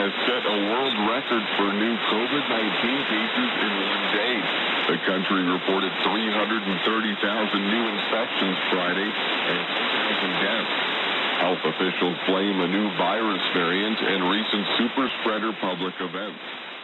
has set a world record for new COVID-19 cases in one day. The country reported 330,000 new infections Friday and 2,000 deaths. Health officials blame a new virus variant and recent super spreader public events.